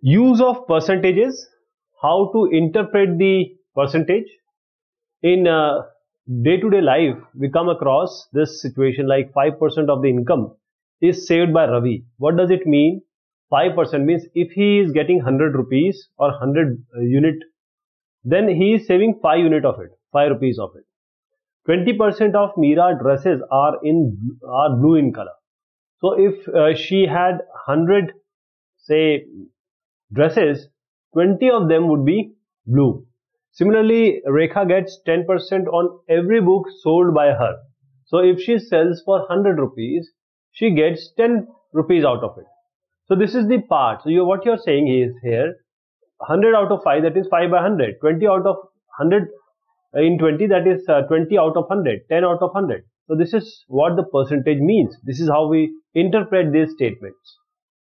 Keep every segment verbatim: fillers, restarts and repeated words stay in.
Use of percentages, how to interpret the percentage. In uh, day-to-day life, we come across this situation like five percent of the income is saved by Ravi. What does it mean? five percent means if he is getting one hundred rupees or one hundred uh, unit, then he is saving five unit of it, five rupees of it. twenty percent of Meera dresses are in are blue in color. So if uh, she had one hundred, say, dresses, twenty of them would be blue. Similarly, Rekha gets ten percent on every book sold by her. So if she sells for one hundred rupees, she gets ten rupees out of it. So this is the part. So you, what you're saying is here, one hundred out of five, that is five by one hundred. twenty out of one hundred in twenty, that is uh, twenty out of one hundred. ten out of one hundred. So this is what the percentage means. This is how we interpret these statements.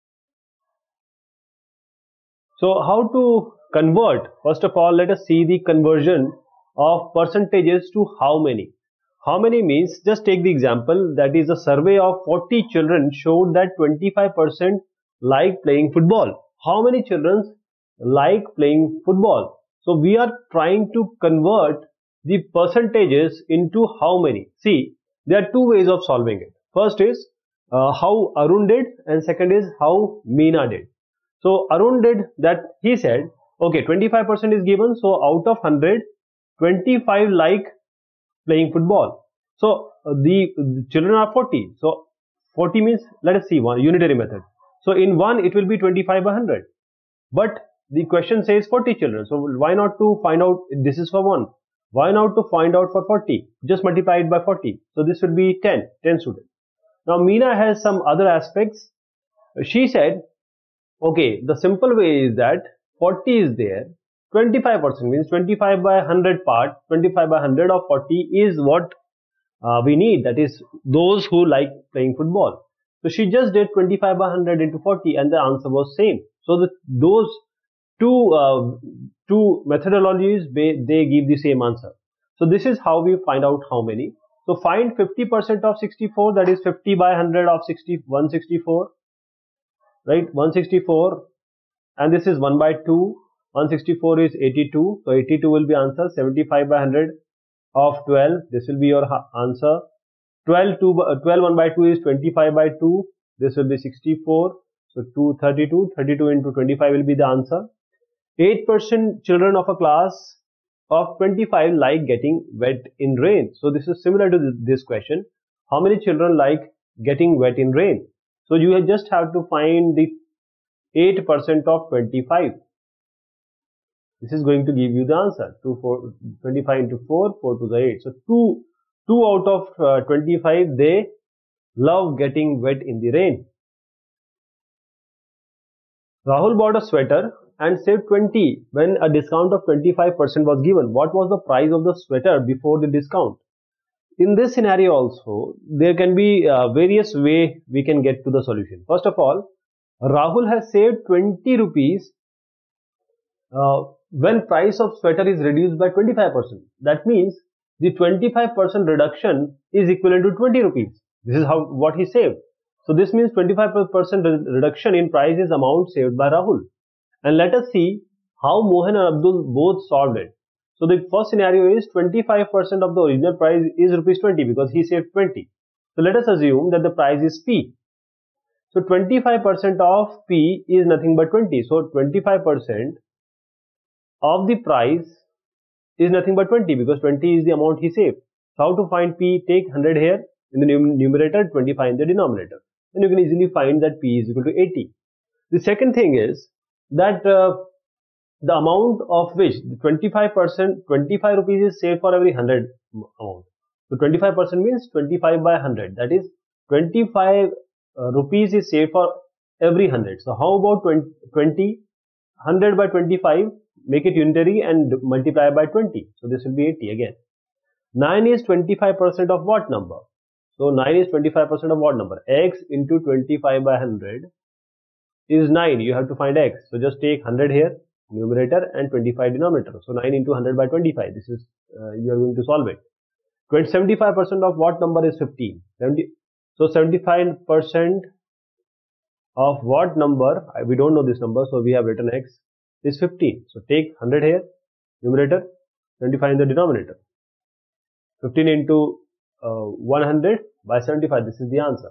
So how to convert? First of all, let us see the conversion of percentages to how many. How many means, just take the example, that is a survey of forty children showed that twenty-five percent like playing football. How many children like playing football? So we are trying to convert the percentages into how many. See, there are two ways of solving it. First is uh, how Arun did, and second is how Meena did. So Arun did that, he said, okay, twenty-five percent is given, so out of one hundred, twenty-five like playing football. So uh, the, the children are forty. So forty means, let us see, one unitary method. So in one, it will be twenty-five by one hundred. But the question says forty children. So why not to find out, this is for one. Why not to find out for forty? Just multiply it by forty. So this will be ten, ten students. Now Meena has some other aspects. She said, okay, the simple way is that forty is there, twenty-five percent means twenty-five by one hundred part, twenty-five by one hundred of forty is what uh, we need, that is those who like playing football. So she just did twenty-five by one hundred into forty and the answer was same. So the, those two, uh, two methodologies, they, they give the same answer. So this is how we find out how many. So find fifty percent of sixty-four, that is fifty by one hundred of sixty, one hundred sixty-four. Right, one hundred sixty-four, and this is one by two, one hundred sixty-four is eighty-two, so eighty-two will be answer. Seventy-five by one hundred of twelve, this will be your answer. twelve, two, twelve one by two is twenty-five by two, this will be sixty-four, so two hundred thirty-two, thirty-two into twenty-five will be the answer. eight percent children of a class of twenty-five like getting wet in rain. So this is similar to this question, how many children like getting wet in rain? So you just have to find the eight percent of twenty-five. This is going to give you the answer. two, four, twenty-five into four, four to the eight. So two, two out of uh, twenty-five, they love getting wet in the rain. Rahul bought a sweater and saved twenty when a discount of twenty-five percent was given. What was the price of the sweater before the discount? In this scenario also, there can be uh, various way we can get to the solution. First of all, Rahul has saved twenty rupees uh, when price of sweater is reduced by twenty-five percent. That means the twenty-five percent reduction is equivalent to twenty rupees. This is how what he saved. So this means twenty-five percent reduction in price is amount saved by Rahul. And let us see how Mohan and Abdul both solved it. So the first scenario is twenty-five percent of the original price is rupees twenty because he saved twenty. So let us assume that the price is P. So twenty-five percent of P is nothing but twenty. So twenty-five percent of the price is nothing but twenty because twenty is the amount he saved. So how to find P? Take one hundred here in the numerator, twenty-five in the denominator. Then you can easily find that P is equal to eighty. The second thing is that uh, the amount of which twenty-five percent, twenty-five rupees is saved for every one hundred amount. So twenty-five percent means twenty-five by one hundred. That is twenty-five uh, rupees is saved for every one hundred. So how about twenty, twenty, one hundred by twenty-five, make it unitary and multiply by twenty. So this will be eighty again. nine is twenty-five percent of what number? So nine is twenty-five percent of what number? X into twenty-five by one hundred is nine. You have to find X. So just take one hundred here, numerator, and twenty-five denominator. So nine into one hundred by twenty-five. This is, uh, you are going to solve it. seventy-five percent of what number is fifteen? seventy, so seventy-five percent of what number, we don't know this number, so we have written x, is fifteen. So take one hundred here, numerator, twenty-five in the denominator. fifteen into uh, one hundred by seventy-five, this is the answer.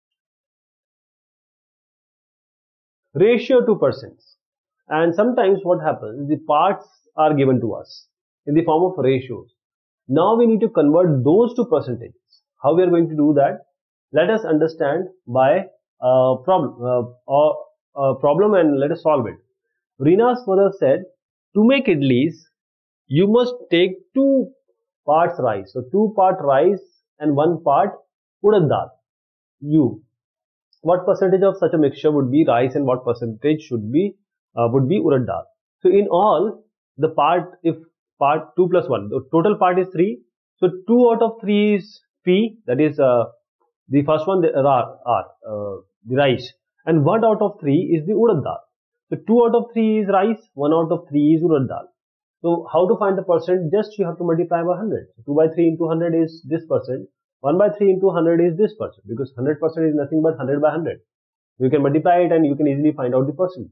Ratio to percents. And sometimes what happens, the parts are given to us in the form of ratios. Now we need to convert those to percentages. How we are going to do that? Let us understand by a problem, uh, or a problem and let us solve it. Reena's mother said, to make idlis, you must take two parts rice. So two part rice and one part urad dal. You. What percentage of such a mixture would be rice and what percentage should be uh, would be urad dal? So in all, the part, if part two plus one, the total part is three. So two out of three is P, that is uh, the first one, the R, R uh, the rice, and one out of three is the urad dal. So two out of three is rice, one out of three is urad dal. So how to find the percent? Just you have to multiply by one hundred. So two by three into one hundred is this percent. one by three into one hundred is this percent, because one hundred percent is nothing but one hundred by one hundred. You can multiply it and you can easily find out the percent.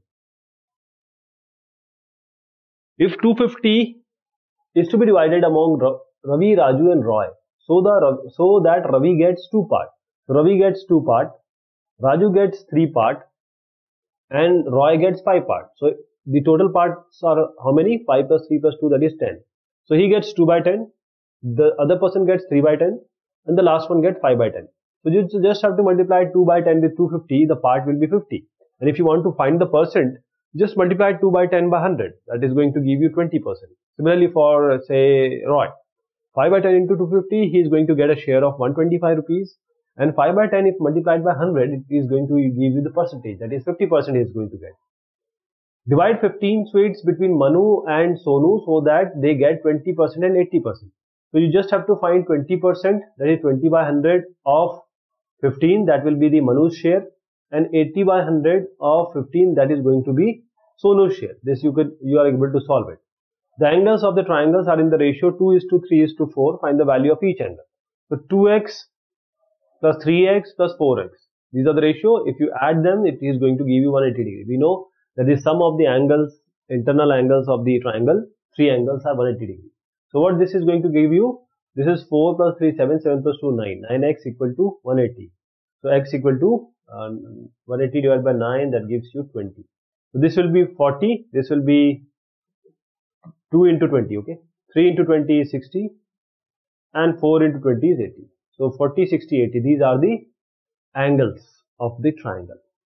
If two hundred fifty is to be divided among Ravi, Raju and Roy, so, the, so that Ravi gets two part. So Ravi gets two part, Raju gets three part, and Roy gets five part. So the total parts are how many? five plus three plus two, that is ten. So he gets two by ten, the other person gets three by ten, and the last one gets five by ten. So you just have to multiply two by ten with two hundred fifty, the part will be fifty. And if you want to find the percent, just multiply two by ten by one hundred, that is going to give you twenty percent. Similarly for say Roy, five by ten into two hundred fifty, he is going to get a share of one hundred twenty-five rupees, and five by ten if multiplied by one hundred, it is going to give you the percentage, that is fifty percent he is going to get. Divide fifteen sweets between Manu and Sonu so that they get twenty percent and eighty percent. So you just have to find twenty percent, that is twenty by one hundred of fifteen, that will be the Manu's share, and eighty by one hundred of fifteen, that is going to be Sonu's share. This you could, you are able to solve it. The angles of the triangles are in the ratio two is to three is to four. Find the value of each angle. So two x plus three x plus four x. These are the ratio. If you add them, it is going to give you one hundred eighty degree. We know that the sum of the angles, internal angles of the triangle, three angles are one hundred eighty degree. So what this is going to give you? This is four plus three, seven, seven plus two, nine. nine x equal to one hundred eighty. So x equal to uh, one hundred eighty divided by nine, that gives you twenty. So this will be forty. This will be two into twenty, okay? three into twenty is sixty, and four into twenty is eighty. So forty, sixty, eighty. These are the angles of the triangle.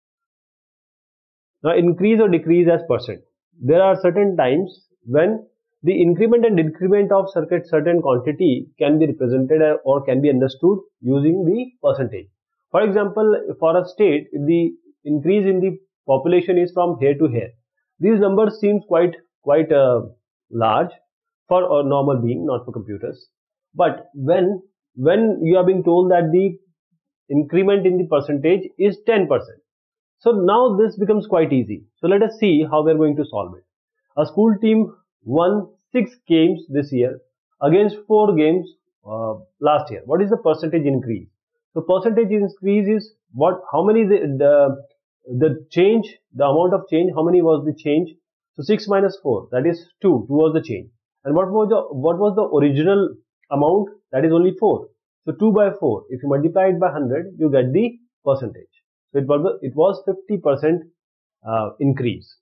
Now increase or decrease as percent. There are certain times when the increment and decrement of circuit certain quantity can be represented or can be understood using the percentage. For example, for a state, if the increase in the population is from here to here, these numbers seems quite quite uh, large for a normal being, not for computers. But when when you are being told that the increment in the percentage is ten percent, so now this becomes quite easy. So let us see how we are going to solve it. A school team won six games this year against four games uh, last year. What is the percentage increase? So percentage increase is what? How many the, the the change, the amount of change? How many was the change? So six minus four, that is two. two was the change. And what was the what was the original amount? That is only four. So two by four. If you multiply it by one hundred, you get the percentage. So it was it was fifty percent uh, increase.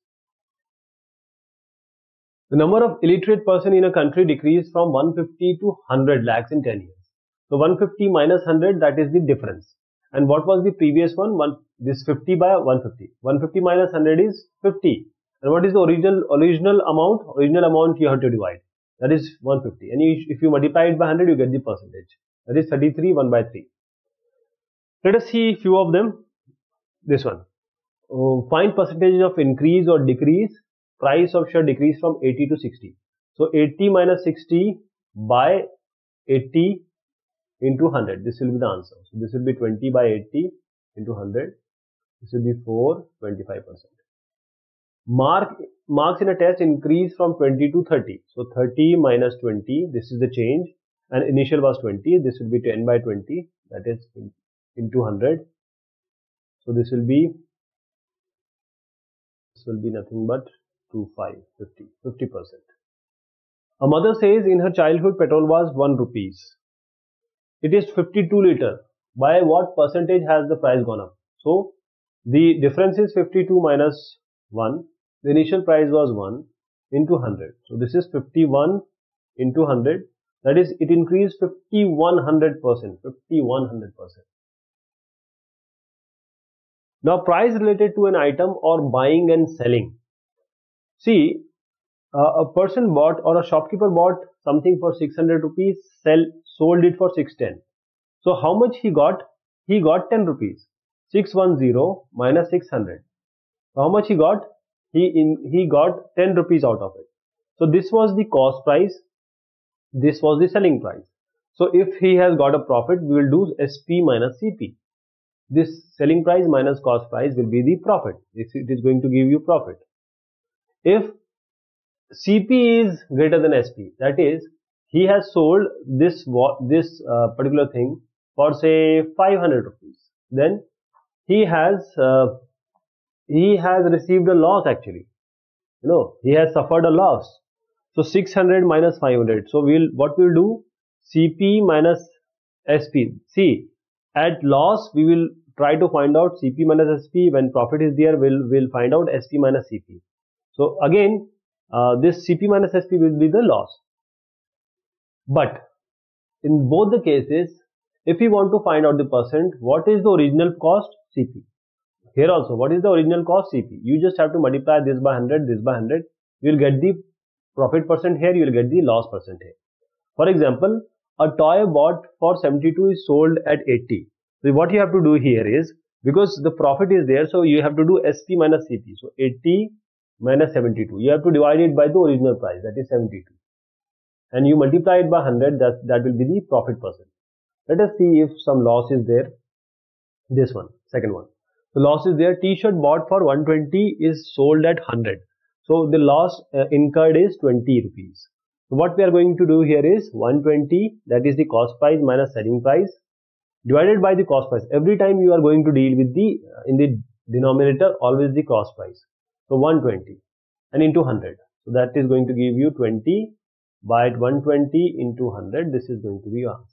The number of illiterate person in a country decreased from one hundred fifty to one hundred lakhs in ten years. So one hundred fifty minus one hundred, that is the difference. And what was the previous one? One, this fifty by one hundred fifty. one hundred fifty minus one hundred is fifty. And what is the original original amount? Original amount you have to divide. That is one hundred fifty. And you, if you multiply it by one hundred, you get the percentage. That is thirty-three, one by three. Let us see few of them. This one. Uh, find percentage of increase or decrease. Price of share decrease from eighty to sixty. So eighty minus sixty by eighty into one hundred. This will be the answer. So this will be twenty by eighty into one hundred. This will be four, twenty-five percent. Mark, marks in a test increase from twenty to thirty. So thirty minus twenty, this is the change. And initial was twenty. This will be ten by twenty. That is into one hundred. So this will be this will be nothing but two, five, fifty, fifty percent. A mother says in her childhood petrol was one rupees. It is fifty-two liter. By what percentage has the price gone up? So the difference is fifty-two minus one. The initial price was one into one hundred. So this is fifty-one into one hundred. That is, it increased fifty-one hundred percent. fifty-one hundred percent. Now, price related to an item or buying and selling. See, uh, a person bought or a shopkeeper bought something for six hundred rupees, sell, sold it for six ten. So, how much he got? He got ten rupees. six hundred ten minus six hundred. So, how much he got? He, in, he got ten rupees out of it. So, this was the cost price. This was the selling price. So, if he has got a profit, we will do S P minus C P. This selling price minus cost price will be the profit. It is going to give you profit. If C P is greater than S P, that is, he has sold this this uh, particular thing for say five hundred rupees, then he has uh, he has received a loss actually. You know, he has suffered a loss. So six hundred minus five hundred. So we'll what we'll do, C P minus S P. See, at loss we will try to find out C P minus S P. When profit is there, we'll we'll find out S P minus C P. So again, uh, this C P minus S P will be the loss. But in both the cases, if we want to find out the percent, what is the original cost? C P. Here also, what is the original cost? C P. You just have to multiply this by one hundred, this by one hundred. You will get the profit percent here, you will get the loss percent here. For example, a toy bought for seventy-two is sold at eighty. So what you have to do here is, because the profit is there, so you have to do S P minus C P. So eighty minus seventy-two. You have to divide it by the original price, that is seventy-two. And you multiply it by one hundred, that, that will be the profit percent. Let us see if some loss is there. This one, second one. The loss is there. T-shirt bought for one twenty is sold at one hundred. So the loss uh, incurred is twenty rupees. So what we are going to do here is one twenty, that is the cost price minus selling price, divided by the cost price. Every time you are going to deal with the, uh, in the denominator, always the cost price. So one twenty and into one hundred. So that is going to give you twenty by one twenty into one hundred. This is going to be your answer.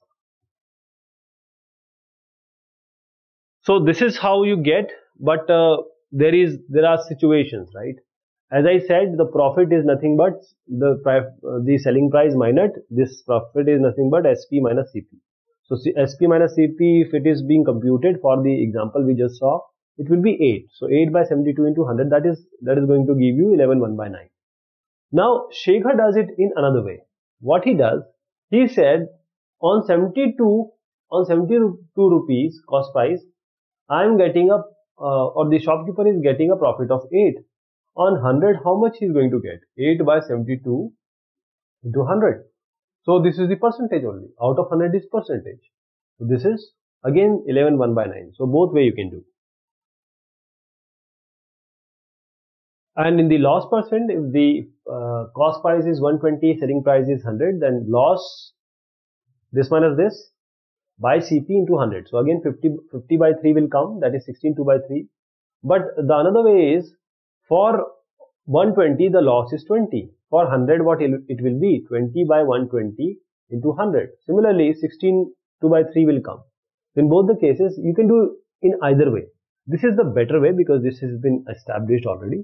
So this is how you get, but uh, there is, there are situations, right? As I said, the profit is nothing but the uh, the selling price minus this profit is nothing but S P minus C P. So S P minus C P, if it is being computed for the example we just saw, it will be eight. So eight by seventy-two into one hundred, that is that is going to give you eleven one by nine. Now Shekhar does it in another way. What he does, he said on seventy-two on seventy-two rupees cost price, I am getting a uh, or the shopkeeper is getting a profit of eight. On one hundred, how much he is going to get? eight by seventy-two into one hundred. So this is the percentage only. Out of one hundred is percentage. So this is again eleven one by nine. So both way you can do. And in the loss percent, if the uh, cost price is one twenty, selling price is one hundred, then loss, this minus this, by C P into one hundred. So again fifty, fifty by three will come, that is sixteen two by three. But the another way is, for one twenty, the loss is twenty. For one hundred, what it will be? twenty by one twenty into one hundred. Similarly, sixteen two by three will come. In both the cases, you can do in either way. This is the better way because this has been established already.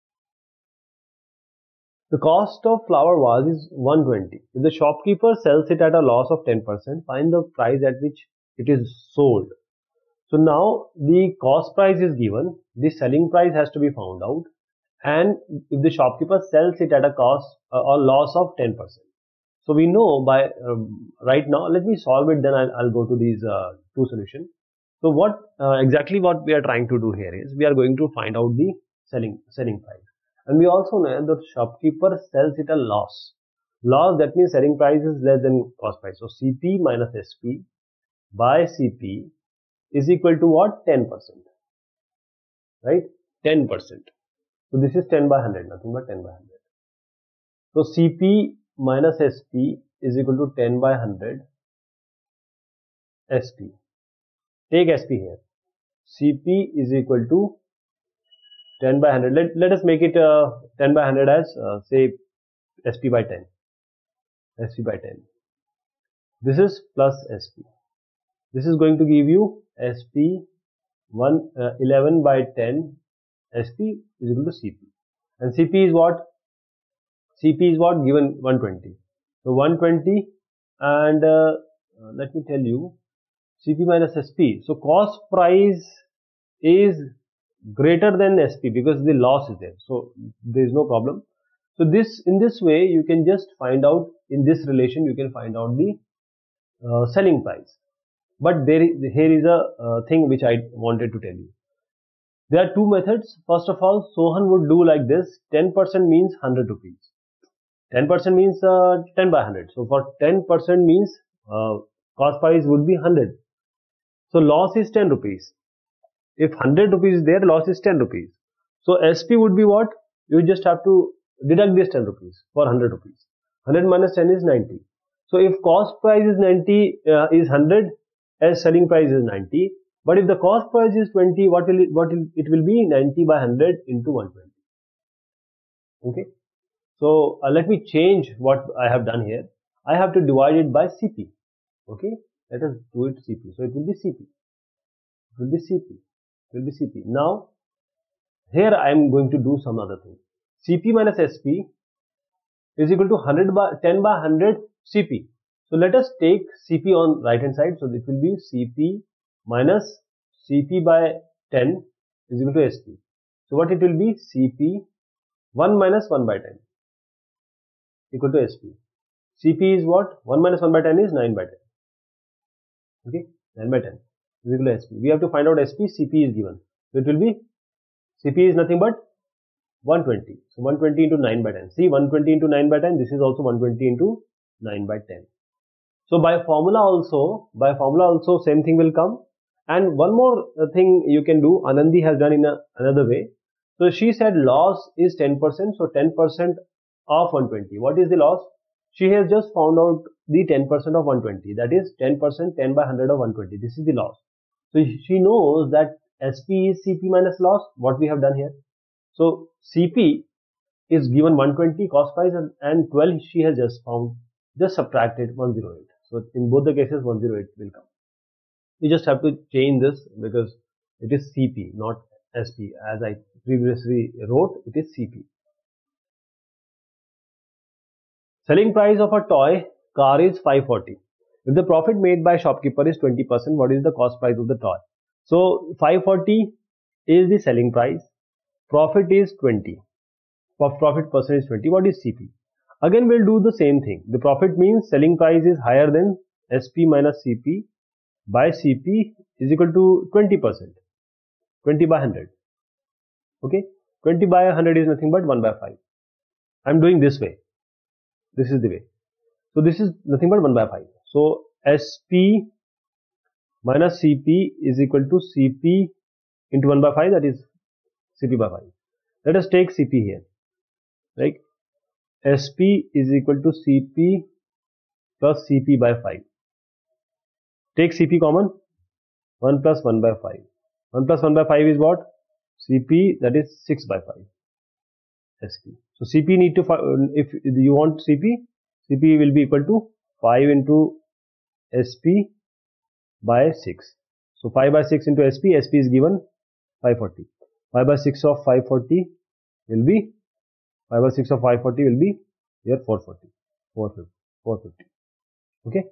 The cost of flower vase is one twenty. If the shopkeeper sells it at a loss of ten percent, find the price at which it is sold. So now the cost price is given, the selling price has to be found out, and if the shopkeeper sells it at a cost uh, or loss of ten percent. So we know by um, right now, let me solve it, then I'll, I'll go to these uh, two solutions. So what uh, exactly what we are trying to do here is, we are going to find out the selling selling price, and we also know that the shopkeeper sells it a loss. Loss, that means selling price is less than cost price. So C P minus S P by C P is equal to what? ten percent, right? ten percent. So this is ten by one hundred, nothing but ten by one hundred. So C P minus S P is equal to ten by one hundred S P. Take S P here. C P is equal to ten by one hundred. Let, let us make it uh, ten by one hundred as uh, say S P by ten. S P by ten. This is plus S P. This is going to give you S P one, uh, eleven by ten. S P is equal to C P. And C P is what? C P is what? Given one twenty. So one twenty, and uh, uh, let me tell you, C P minus S P. So cost price is greater than S P because the loss is there. So there is no problem. So this, in this way, you can just find out, in this relation, you can find out the uh, selling price. But there is, here is a uh, thing which I wanted to tell you. There are two methods. First of all, Sohan would do like this. ten percent means one hundred rupees. ten percent means uh, ten by one hundred. So for ten percent means uh, cost price would be one hundred. So loss is ten rupees. If one hundred rupees is there, loss is ten rupees. So S P would be what? You just have to deduct this ten rupees for one hundred rupees. one hundred minus ten is ninety. So if cost price is ninety, uh, is one hundred, as selling price is ninety. But if the cost price is twenty, what will it, what will, it will be ninety by one hundred into one twenty. Okay. So uh, let me change what I have done here. I have to divide it by C P. Okay. Let us do it C P. So it will be C P. It will be C P. It will be C P. Now, here I am going to do some other thing. C P minus S P is equal to one hundred by ten by one hundred C P. So let us take C P on right hand side. So it will be C P minus C P by ten is equal to S P. So what it will be? C P one minus one by ten equal to S P. C P is what? one minus one by ten is nine by ten. Okay, nine by ten is equal to S P. We have to find out S P. C P is given. So it will be, C P is nothing but one twenty. So one twenty into nine by ten. See, one twenty into nine by ten. This is also one twenty into nine by ten. So by formula also, by formula also same thing will come. And one more thing you can do, Anandi has done in a, another way. So she said loss is ten percent. So ten percent of one twenty. What is the loss? She has just found out the ten percent of one twenty. That is ten percent, ten by one hundred of one twenty. This is the loss. So she knows that S P is C P minus loss. What we have done here. So C P is given one twenty cost price, and, and twelve she has just found. Just subtracted one hundred eight. So in both the cases one hundred eight will come. You just have to change this because it is C P, not S P. As I previously wrote, it is C P. Selling price of a toy car is five forty. If the profit made by shopkeeper is twenty percent, what is the cost price of the toy? So five forty is the selling price. Profit is twenty. Profit percent is twenty. What is C P? Again, we'll do the same thing. The profit means selling price is higher than S P minus C P by C P is equal to twenty percent. twenty by one hundred. Okay. twenty by one hundred is nothing but one by five. I'm doing this way. This is the way. So this is nothing but one by five. So S P minus C P is equal to C P into one by five, that is C P by five. Let us take C P here. Right? S P is equal to C P plus C P by five. Take C P common. one plus one by five. one plus one by five is what? C P, that is six by five. S P. So C P need to, if you want C P, C P will be equal to five into S P by six. So five by six into S P, S P is given five forty. five by six of five forty will be, five by six of five forty will be here four forty. four fifty. four fifty. Okay.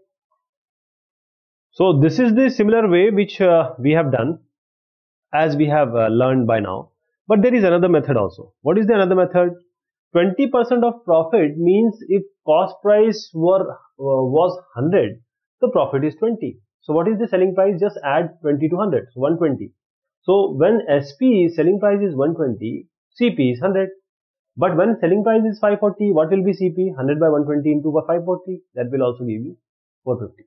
So this is the similar way which uh, we have done, as we have uh, learned by now. But there is another method also. What is the another method? twenty percent of profit means if cost price were uh, was one hundred, the profit is twenty. So what is the selling price? Just add twenty to one hundred. So one twenty. So when S P selling price is one twenty, C P is one hundred. But when selling price is five forty, what will be C P? one hundred by one twenty into five forty. That will also give you four fifty.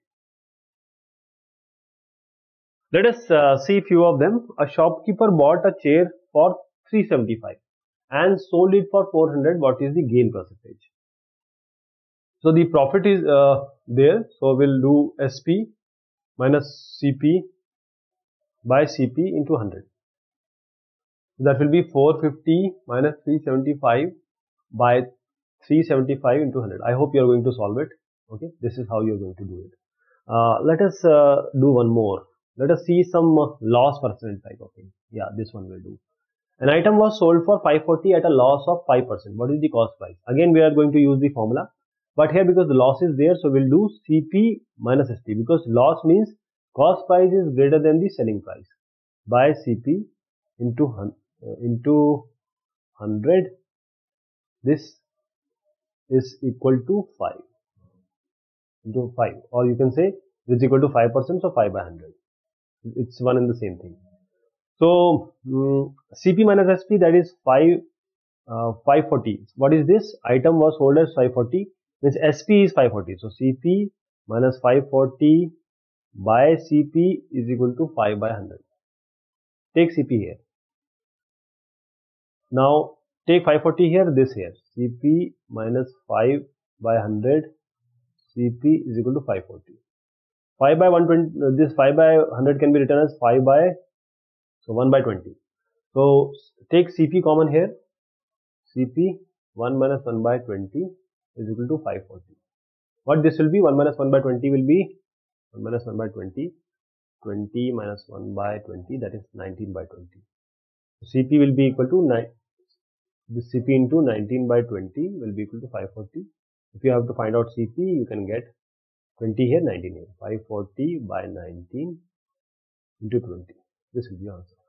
Let us uh, see few of them. A shopkeeper bought a chair for three seventy-five and sold it for four hundred. What is the gain percentage? So the profit is uh, there. So we'll do S P minus C P by C P into one hundred. That will be four fifty minus three seventy-five by three seventy-five into one hundred. I hope you are going to solve it. Okay, this is how you are going to do it. Uh, let us uh, do one more. Let us see some uh, loss percent type of thing. Yeah, this one will do. An item was sold for five forty at a loss of five percent. What is the cost price? Again, we are going to use the formula. But here, because the loss is there, so we'll do C P minus S T, because loss means cost price is greater than the selling price, by C P into uh, into one hundred. This is equal to five into five, or you can say this is equal to five percent, so five by one hundred. It's one and the same thing. So um, C P minus S P, that is five uh, five forty. What is this? Item was sold as five forty, means S P is five forty. So C P minus five forty by C P is equal to five by one hundred. Take C P here. Now take five forty here, this here. C P minus five by one hundred. C P is equal to five forty. five by one hundred twenty, this five by one hundred can be written as five by, so one by twenty. So take C P common here. C P one minus one by twenty is equal to five forty. What this will be? one minus one by twenty will be one minus one by twenty. twenty minus one by twenty, that is nineteen by twenty. So C P will be equal to nine. This C P into nineteen by twenty will be equal to five forty. If you have to find out C P, you can get twenty here, nineteen here. five forty by nineteen into twenty. This will be your answer.